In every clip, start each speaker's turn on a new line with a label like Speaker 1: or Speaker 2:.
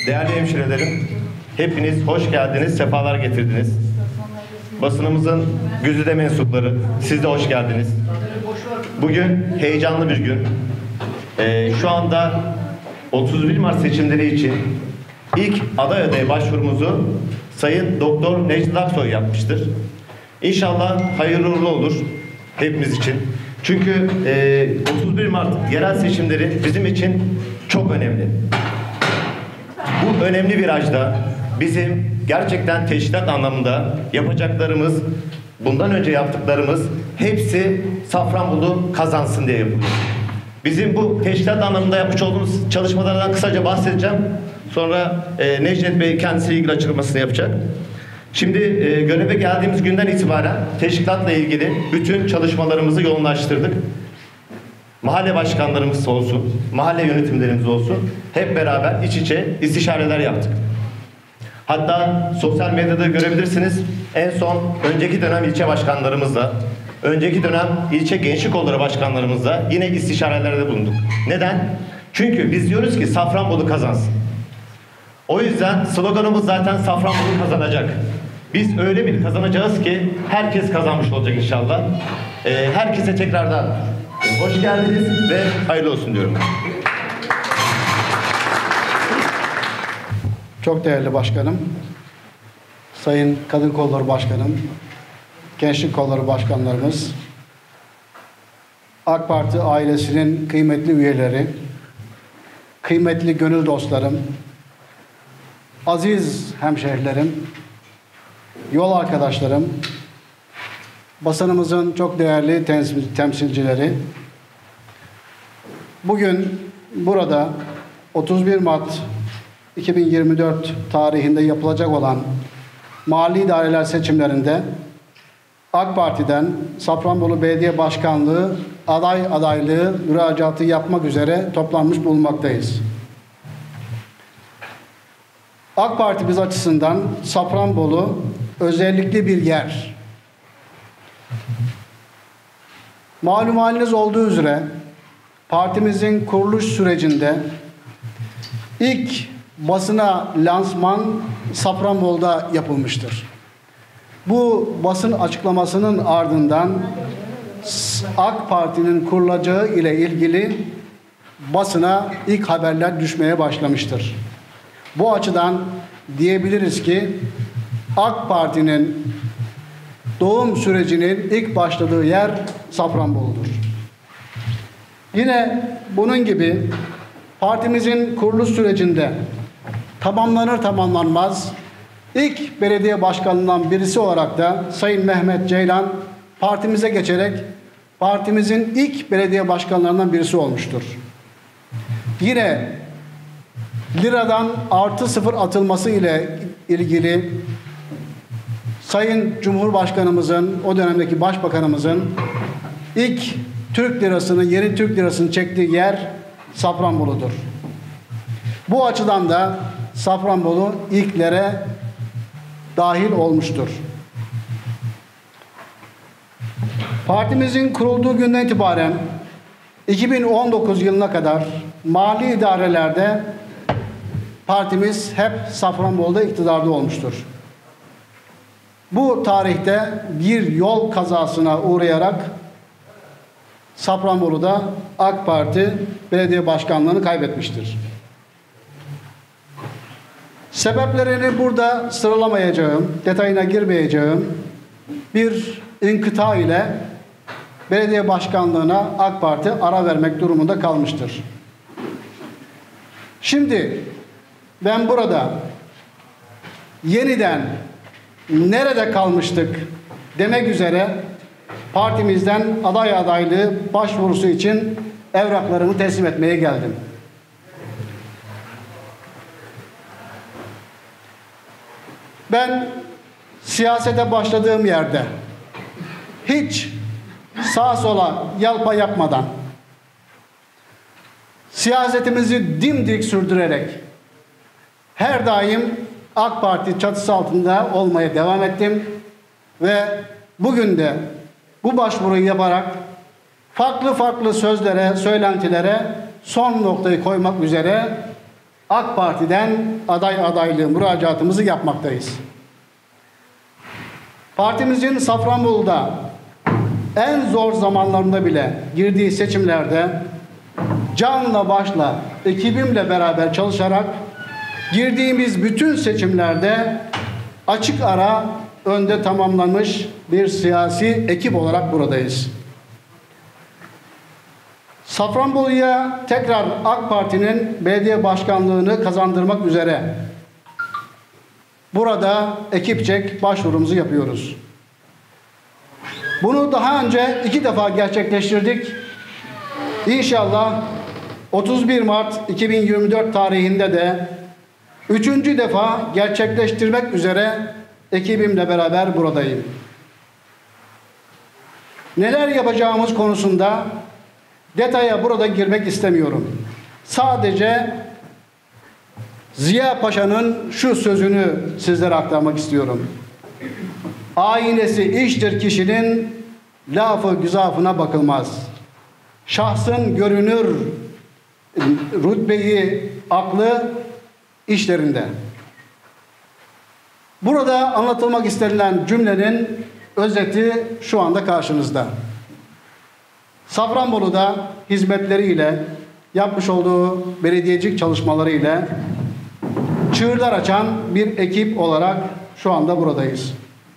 Speaker 1: Değerli hemşirelerim, hepiniz hoş geldiniz, sefalar getirdiniz. Basınımızın güzide mensupları, siz de hoş geldiniz. Bugün heyecanlı bir gün. Şu anda 31 Mart seçimleri için ilk aday adayı başvurumuzu Sayın Doktor Necdet Aksoy yapmıştır. İnşallah hayırlı uğurlu olur hepimiz için. Çünkü 31 Mart yerel seçimleri bizim için çok önemli. Bu önemli virajda bizim gerçekten teşkilat anlamında yapacaklarımız, bundan önce yaptıklarımız hepsi Safranbolu kazansın diye yapılıyor. Bizim bu teşkilat anlamında yapmış olduğumuz çalışmalardan kısaca bahsedeceğim. Sonra Necdet Bey kendisiyle ilgili açıklamasını yapacak. Şimdi göreve geldiğimiz günden itibaren teşkilatla ilgili bütün çalışmalarımızı yoğunlaştırdık. Mahalle başkanlarımız olsun, mahalle yönetimlerimiz olsun, hep beraber iç içe istişareler yaptık. Hatta sosyal medyada görebilirsiniz, en son önceki dönem ilçe başkanlarımızla, önceki dönem ilçe gençlik kolları başkanlarımızla yine istişarelerde bulunduk. Neden? Çünkü biz diyoruz ki Safranbolu kazansın. O yüzden sloganımız zaten Safranbolu kazanacak. Biz öyle bir kazanacağız ki herkes kazanmış olacak inşallah. Herkese tekrardan hoş geldiniz ve hayırlı olsun diyorum.
Speaker 2: Çok değerli başkanım, Sayın Kadın Kolları Başkanım, Gençlik Kolları Başkanlarımız, AK Parti ailesinin kıymetli üyeleri, kıymetli gönül dostlarım, aziz hemşehrilerim, yol arkadaşlarım, basınımızın çok değerli temsilcileri, bugün burada 31 Mart 2024 tarihinde yapılacak olan mahalli idareler seçimlerinde AK Parti'den Safranbolu Belediye Başkanlığı adaylığı müracaatı yapmak üzere toplanmış bulunmaktayız. AK Parti'miz açısından Safranbolu özellikle bir yer. Malum haliniz olduğu üzere partimizin kuruluş sürecinde ilk basına lansman Safranbolu'da yapılmıştır. Bu basın açıklamasının ardından AK Parti'nin kurulacağı ile ilgili basına ilk haberler düşmeye başlamıştır. Bu açıdan diyebiliriz ki AK Parti'nin doğum sürecinin ilk başladığı yer Safranbolu'dur. Yine bunun gibi partimizin kuruluş sürecinde tamamlanır tamamlanmaz ilk belediye başkanından birisi olarak da Sayın Mehmet Ceylan partimize geçerek partimizin ilk belediye başkanlarından birisi olmuştur. Yine liradan +0 atılması ile ilgili Sayın Cumhurbaşkanımızın, o dönemdeki Başbakanımızın ilk Türk lirasını, yeni Türk lirasını çektiği yer Safranbolu'dur. Bu açıdan da Safranbolu ilklere dahil olmuştur. Partimizin kurulduğu günden itibaren 2019 yılına kadar mali idarelerde partimiz hep Safranbolu'da iktidarda olmuştur. Bu tarihte bir yol kazasına uğrayarak Safranbolu'da AK Parti belediye başkanlığını kaybetmiştir. Sebeplerini burada sıralamayacağım, detayına girmeyeceğim. Bir inkıta ile belediye başkanlığına AK Parti ara vermek durumunda kalmıştır. Şimdi ben burada yeniden nerede kalmıştık demek üzere partimizden aday adaylığı başvurusu için evraklarımı teslim etmeye geldim. Ben siyasete başladığım yerde hiç sağa sola yalpa yapmadan siyasetimizi dimdik sürdürerek her daim AK Parti çatısı altında olmaya devam ettim ve bugün de bu başvuruyu yaparak farklı sözlere, söylentilere son noktayı koymak üzere AK Parti'den adaylığı müracaatımızı yapmaktayız. Partimizin Safranbolu'da en zor zamanlarında bile girdiği seçimlerde canla başla ekibimle beraber çalışarak girdiğimiz bütün seçimlerde açık ara önde tamamlanmış bir siyasi ekip olarak buradayız. Safranbolu'ya tekrar AK Parti'nin belediye başkanlığını kazandırmak üzere burada ekipçek başvurumuzu yapıyoruz. Bunu daha önce 2 defa gerçekleştirdik. İnşallah 31 Mart 2024 tarihinde de 3. defa gerçekleştirmek üzere ekibimle beraber buradayım. Neler yapacağımız konusunda detaya burada girmek istemiyorum. Sadece Ziya Paşa'nın şu sözünü sizlere aktarmak istiyorum. Aynesi iştir kişinin, lafı güzafına bakılmaz. Şahsın görünür rütbeyi, aklı işlerinde. Burada anlatılmak istenilen cümlenin özeti şu anda karşınızda. Safranbolu'da hizmetleriyle, yapmış olduğu belediyecilik çalışmalarıyla çığırlar açan bir ekip olarak şu anda buradayız.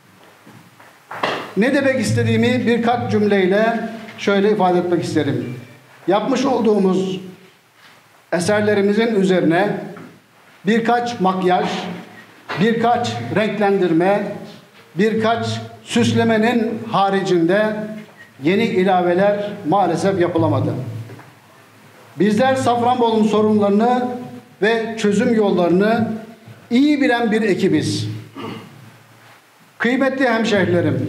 Speaker 2: Ne demek istediğimi birkaç cümleyle şöyle ifade etmek isterim. Yapmış olduğumuz eserlerimizin üzerine birkaç makyaj, birkaç renklendirme, birkaç süslemenin haricinde yeni ilaveler maalesef yapılamadı. Bizler Safranbolu'nun sorunlarını ve çözüm yollarını iyi bilen bir ekibiz. Kıymetli hemşehrilerim,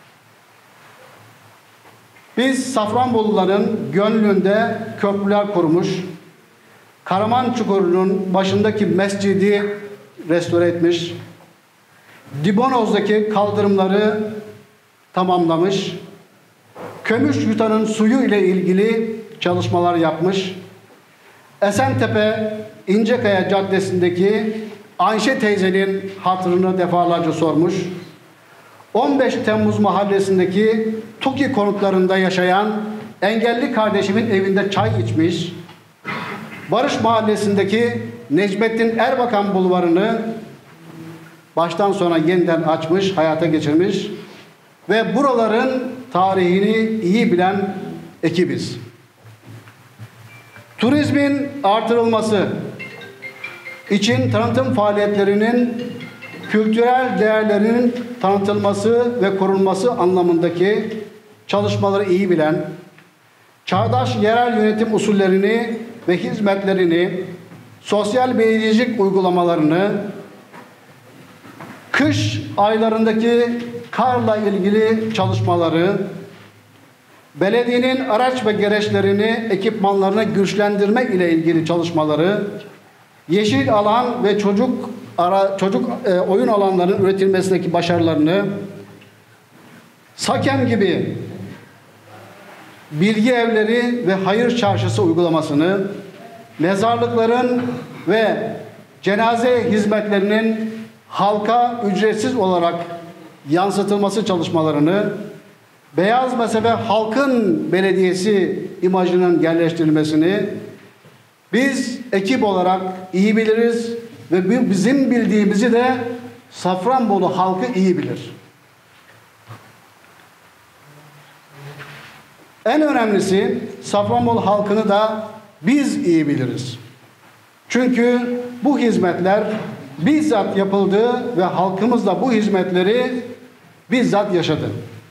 Speaker 2: biz Safranboluların gönlünde köprüler kurmuş, Karaman Çukuru'nun başındaki mescidi restore etmiş, Dibonoz'daki kaldırımları tamamlamış, Kömüşyuta'nın suyu ile ilgili çalışmalar yapmış, Esentepe İncekaya Caddesi'ndeki Ayşe teyzenin hatırını defalarca sormuş, 15 Temmuz mahallesindeki TOKİ konutlarında yaşayan engelli kardeşimin evinde çay içmiş, Barış Mahallesi'ndeki Necmettin Erbakan Bulvarı'nı baştan sona yeniden açmış, hayata geçirmiş ve buraların tarihini iyi bilen ekibiz. Turizmin artırılması için tanıtım faaliyetlerinin kültürel değerlerinin tanıtılması ve korunması anlamındaki çalışmaları iyi bilen, çağdaş yerel yönetim usullerini ve hizmetlerini, sosyal belediyecilik uygulamalarını, kış aylarındaki karla ilgili çalışmaları, belediyenin araç ve gereçlerini, ekipmanlarını güçlendirme ile ilgili çalışmaları, yeşil alan ve çocuk oyun alanlarının üretilmesindeki başarılarını, SAKEM gibi bilgi evleri ve hayır çarşısı uygulamasını, mezarlıkların ve cenaze hizmetlerinin halka ücretsiz olarak yansıtılması çalışmalarını, Beyaz Mezhebe Halkın Belediyesi imajının yerleştirilmesini biz ekip olarak iyi biliriz ve bizim bildiğimizi de Safranbolu halkı iyi bilir. En önemlisi Safranbolu halkını da biz iyi biliriz. Çünkü bu hizmetler bizzat yapıldı ve halkımız da bu hizmetleri bizzat yaşadı.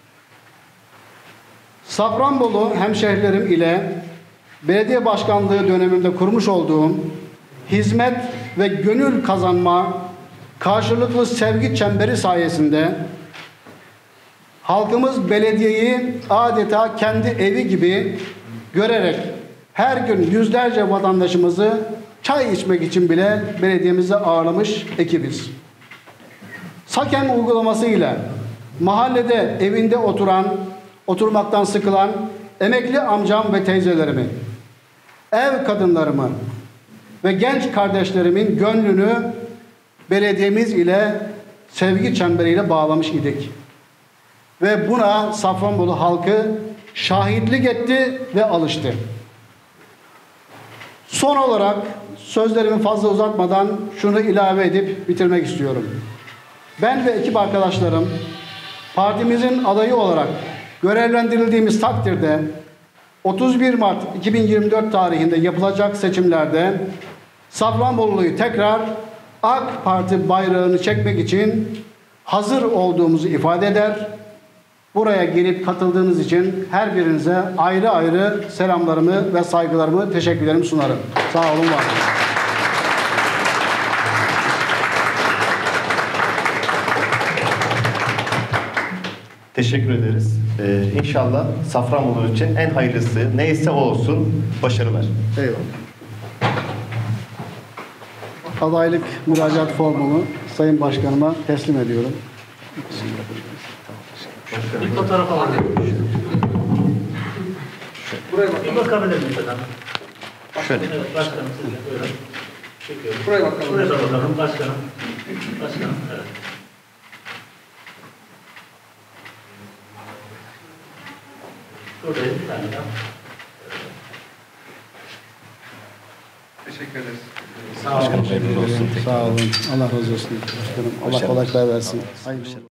Speaker 2: Safranbolu hemşehrilerim ile belediye başkanlığı döneminde kurmuş olduğum hizmet ve gönül kazanma karşılıklı sevgi çemberi sayesinde halkımız belediyeyi adeta kendi evi gibi görerek her gün yüzlerce vatandaşımızı çay içmek için bile belediyemize ağırlamış ekibiz. SAKEM uygulamasıyla mahallede evinde oturmaktan sıkılan emekli amcam ve teyzelerimi, ev kadınlarımı ve genç kardeşlerimin gönlünü belediyemiz ile sevgi çemberiyle bağlamış idik. Ve buna Safranbolu halkı şahitlik etti ve alıştı. Son olarak sözlerimi fazla uzatmadan şunu ilave edip bitirmek istiyorum. Ben ve ekip arkadaşlarım partimizin adayı olarak görevlendirildiğimiz takdirde 31 Mart 2024 tarihinde yapılacak seçimlerde Safranbolu'yu tekrar AK Parti bayrağını çekmek için hazır olduğumuzu ifade eder. Buraya gelip katıldığınız için her birinize ayrı ayrı selamlarımı ve saygılarımı, teşekkürlerimi sunarım. Sağ olun, var olun.
Speaker 1: Teşekkür ederiz. İnşallah Safranbolu için en hayırlısı neyse o olsun. Başarılar.
Speaker 2: Eyvallah. Adaylık müracaat formunu Sayın Başkanıma teslim ediyorum.
Speaker 3: Bir fotoğraf alalım. Buraya bak. Bir bakabilir miyim efendim?
Speaker 1: Şöyle.
Speaker 3: Evet, başkanım siz de buyurun. Çekiyorum.
Speaker 4: Buraya bakalım.
Speaker 3: Buraya da bakalım başkanım. Başkanım, evet. Buradayım bir tane daha.
Speaker 4: Teşekkür ederiz.
Speaker 3: Sağ olun.
Speaker 1: Hayırlı olsun.
Speaker 2: Sağ olun. Allah razı olsun. Başkanım. Allah kolaylıklar versin. Hayırlı olsun.